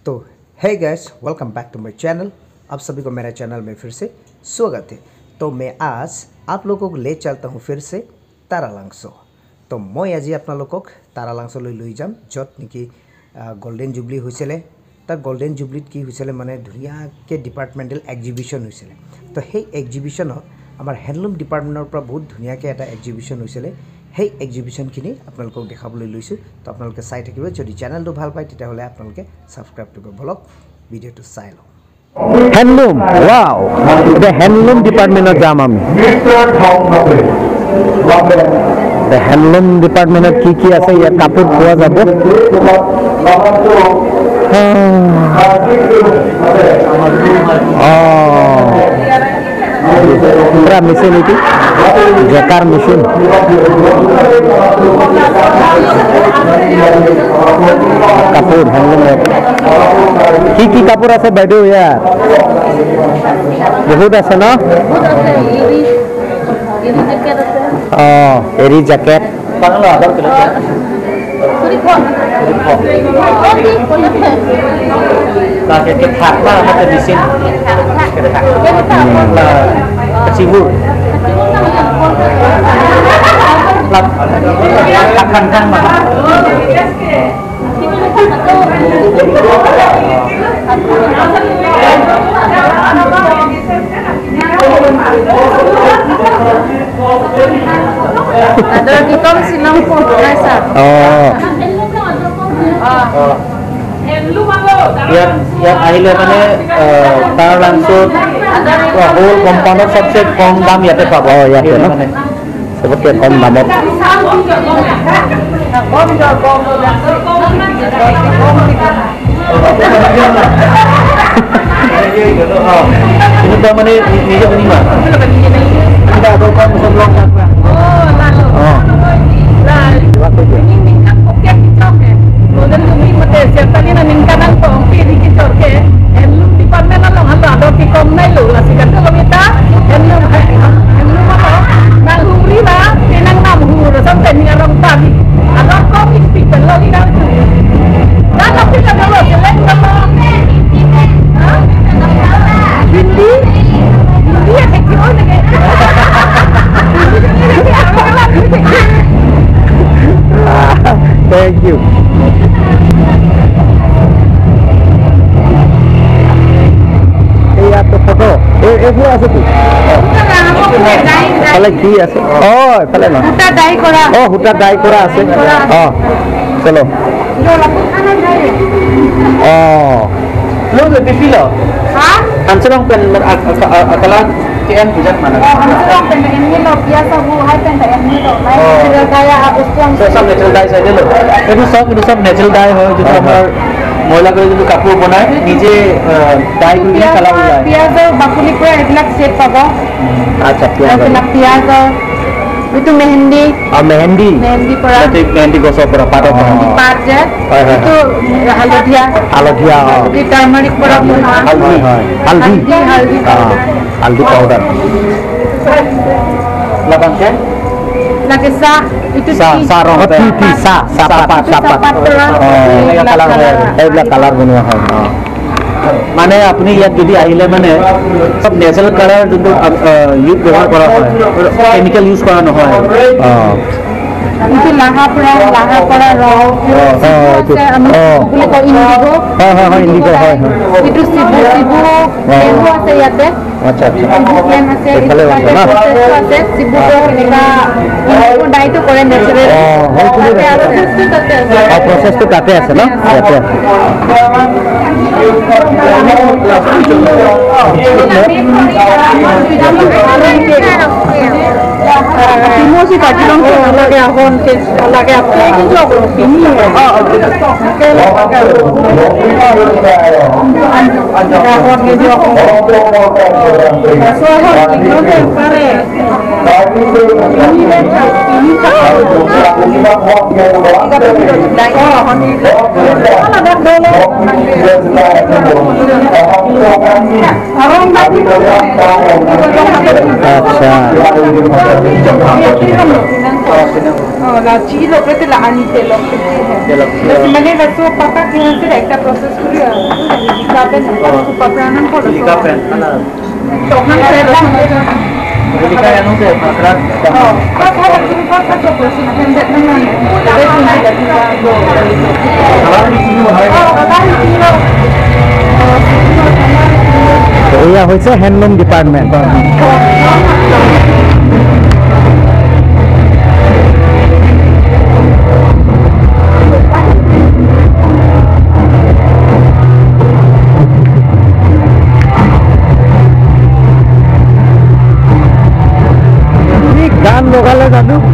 तो hey guys, welcome back to my channel. आप सभी को मेरा चैनल में फिर से स्वागत है। तो मैं आज आप लोगों को ले चलता हूँ फिर से तारालांगसो। तो मैं आज अपना लोगों तारा लांगसो लै जाम जत निकी गोल्डन जुबली होइছিলে। तर गोल्डन जुबलीत की होइছিলে माने धुनियाके डिपार्टमेंटल एग्जिबिशन होइছিলে। तो সেই एग्जिबिशনত आमार हैंडलूम डिपार्टमेंटर पर बहुत धुनियाके एटा एग्जिबिशन होइছিলে। সেই एग्जिबिशनखिनि आपनालोকক देखाবলৈ লৈছোঁ। तो आपनालोके চাই থাকিব। যদি চ্যানেলটো ভাল পায় তেতিয়াহ'লে आपनालोके সাবস্ক্রাইব কৰিব। বলক ভিডিওটো চাই লওঁ। Handloom wow the handloom department जाम आमी द हैंडलूम डिपार्टमेंट की আছে ইয়াত কাপোৰ পোৱা যাব पूरा मशीन इति जकार मशीन কাপোৰ हैंडलूम की কাপোৰ আছে বাইদেউ ইয়াত বহুত আছে ন এৰি jacket Ada di kom silang pun biasa. ইয়াত আহিলে মানে তাৰ লাঞ্চত হোল কম্পাউণ্ডত সবচে কম দাম ইয়াতে পাব ইয়াতে মানে সবতকে কম দামত কিন্তু মানে নিজে শুনিবা Thank you. Iya tu foto. Itu apa tu? Kalau ki আছে? Oh, kalau mana? Huta dai kora. Oh, huta dai kora আছে. Oh, চলো. Yo la pukhana dai. Oh. Lo lebih filo. Hah? Ancerong pen akalan TN bijak mana? Ancerong pen ini lo biasa bu hai pen ini lo. Hai kayak habis tuang. सब natural dye साइड लो itu सब natural dye হয় যেটা আমার মহিলা করে যদি কাপড় বনায় নিজে ডাই করে কালা হয়ে যায় পিয়াজৰ বাকুলি পৰা এবিলাক সেট পাব আচ্ছা পিয়াজ itu মেহেন্দি মেহেন্দি পৰা মেহেন্দি গছৰ পৰা পাত যে itu হালধীয়া itu টাৰ্মাৰিক পৰা হালধি পাউডার লাগানকে lagi sa itu sa rong sapat এইবিলাক কালার বনোৱা হয় মানে আপনি ইয়াত যদি আহিলে মানে সব ন্যাচারাল কালার যোনটো ইউজ ব্যৱহাৰ কৰা হয় কেমিক্যাল ইউজ কৰা নহয় itu laha para raw itu আমি বুলি কই ইন্ডিগো ইন্ডিগো হয় itu sibu itu আছে ইয়াতে আচ্ছা প্লেন আছে এফালে আছে sibu এনেকা ইন্ডিগো ডাইটো কৰে নেচাৰেল প্ৰসেসটো তাতে আছে ন ইয়াতে Emosi tadi dong lagi akun lagi apa lagi juga ini la chilo creo que la anite lo que es manera su papá que hacer esta proceso super brand ang photo. Lika pen. So, nang pwede sa mga. Lika yan ang sir. Masarap. Oh, kasi lagi ko sa photo na hindi naman. Dahil sinabi ko Kalau di sini mahal. এয়া হৈছে handloom department. গান লগালে জানো